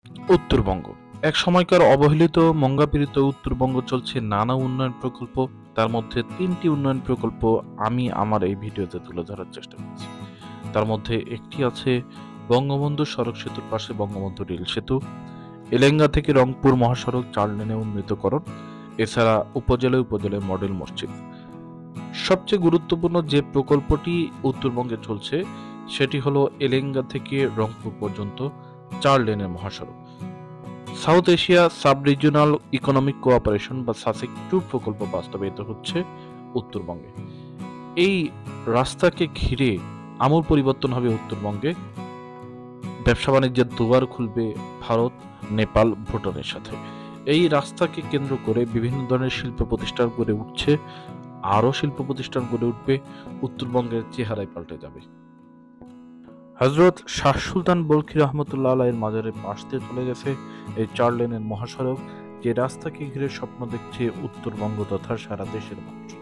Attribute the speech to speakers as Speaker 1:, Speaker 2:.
Speaker 1: উত্তরবঙ্গ এক সময়কার অবহেলিত মঙ্গাপীড়িত উত্তরবঙ্গ চলছে নানা উন্নয়ন প্রকল্প। তার মধ্যে ৩টি উন্নয়ন প্রকল্প আমি আমার এই ভিডিওতে তুলে ধরার চেষ্টা করছি। তার মধ্যে একটি আছে বঙ্গবন্ধু সড়ক সেতুর পাশে বঙ্গবন্ধু রেল সেতু, এলেঙ্গা থেকে রংপুর মহাসড়ক ৪ লেনে উন্নীতকরণ, এছাড়া উপজেলায় উপজেলায় মডেল মসজিদ। সবচেয়ে গুরুত্বপূর্ণ যে প্রকল্পটি উত্তরবঙ্গে চলছে সেটি হলো এলেঙ্গা থেকে রংপুর পর্যন্ত ৪ লেনের মহাসড়ক। South Asia subregional economic cooperation বা সাসেক 2 প্রকল্প বাস্তবায়িত হচ্ছে উত্তরবঙ্গে। এই রাস্তাকে ঘিরে আমূল পরিবর্তন হবে উত্তরবঙ্গে। ব্যবসা বাণিজ্যের দুয়ার খুলবে ভারত, নেপাল, ভুটানের সাথে। এই রাস্তাকে কেন্দ্র করে বিভিন্ন ধরনের শিল্প প্রতিষ্ঠান গড়ে উঠছে, আরও শিল্প প্রতিষ্ঠান গড়ে উঠবে, উত্তরবঙ্গের চেহারায় পাল্টে যাবে। হযরত শাহ সুলতান বলখী রহমতুল্লাহ আলাইহির মাজারের পাশ দিয়ে চলে গেছে এই ৪ লেনের মহাসড়ক, যে রাস্তাকে ঘিরে স্বপ্ন দেখছে উত্তরবঙ্গ তথা সারা দেশের মানুষ।